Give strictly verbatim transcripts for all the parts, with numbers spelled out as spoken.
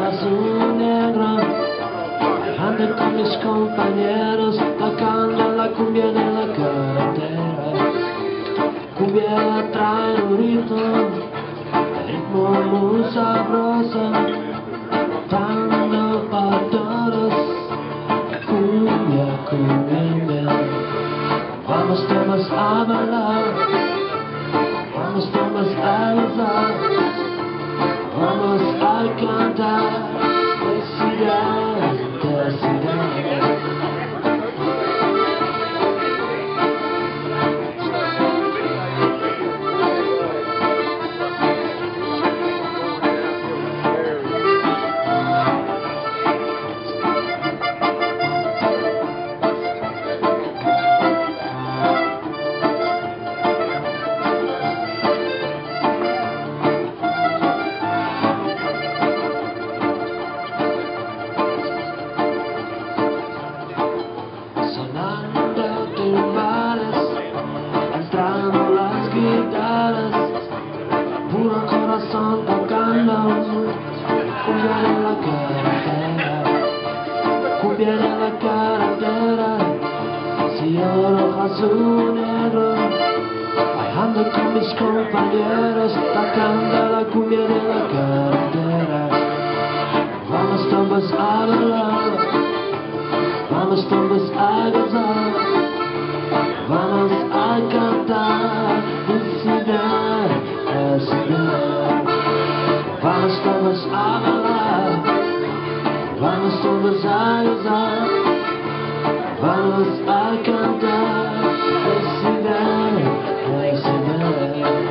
azul negro, ando con mis compañeros tocando la cumbia de la carretera. Cumbia trae un ritmo, ritmo muy sabroso, dando para todos. Cumbia, cumbia, vamos todos a bailar, vamos todos a gozar, vamos a cantar de ciudad, de ciudad. Puro corazón tocando cumbia de la carretera, cumbia de la carretera, cielo rojo, azul, negro, bajando con mis compañeros tocando la cumbia de la carretera. Vamos todos a bailar, vamos todos a gozar, vamos a cantar de ciudad, de ciudad. Vamos todos a bailar, vamos todos a gozar, vamos a cantar de ciudad, de ciudad.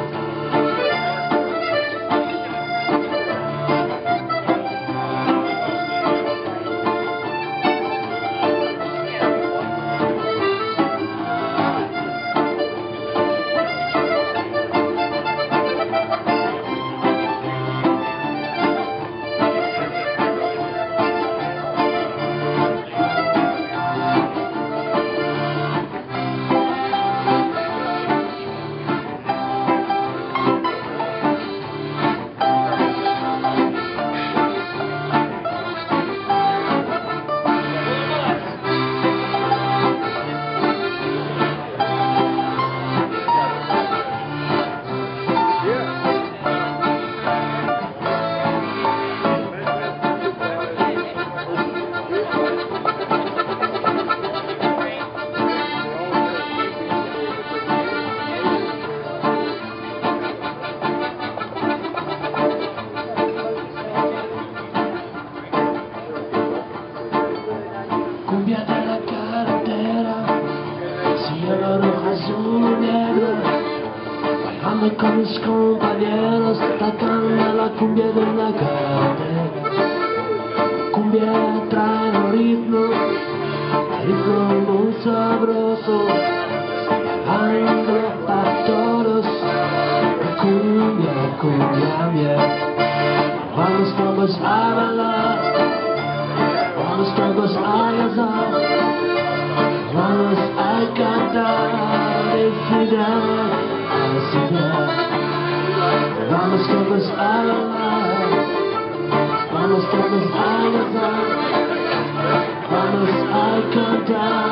Cumbia de la carretera, cielo rojo, azul, negro, bajando con mis compañeros tocando la cumbia de la carretera. Cumbia trae un ritmo, ritmo muy sabroso, bajando para todos. Cumbia, cumbia, bien. Vamos todos a bailar, vamos todos a gozar, vamos a cantar de ciudad a ciudad. Vamos todos a bailar, vamos todos a gozar, vamos a cantar